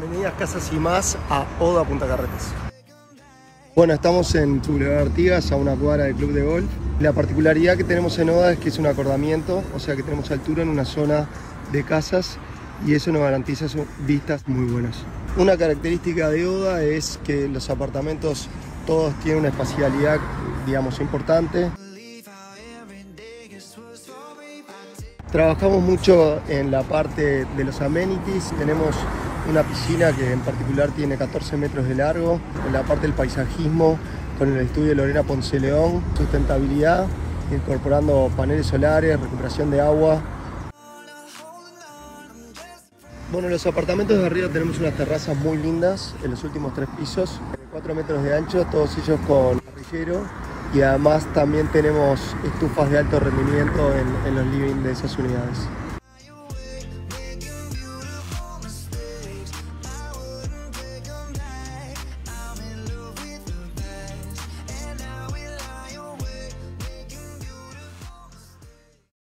Bienvenidas Casas y Más a Oda Punta Carretas. Bueno, estamos en Boulevard Artigas, a una cuadra del club de golf. La particularidad que tenemos en Oda es que es un acordamiento, o sea que tenemos altura en una zona de casas y eso nos garantiza vistas muy buenas. Una característica de Oda es que los apartamentos todos tienen una espacialidad, digamos, importante. Trabajamos mucho en la parte de los amenities. Tenemos una piscina que en particular tiene 14 metros de largo. En la parte del paisajismo, con el estudio de Lorena Ponce León, sustentabilidad, incorporando paneles solares, recuperación de agua. Bueno, en los apartamentos de arriba tenemos unas terrazas muy lindas en los últimos 3 pisos, 4 metros de ancho, todos ellos con parrillero. Y además también tenemos estufas de alto rendimiento en los living de esas unidades.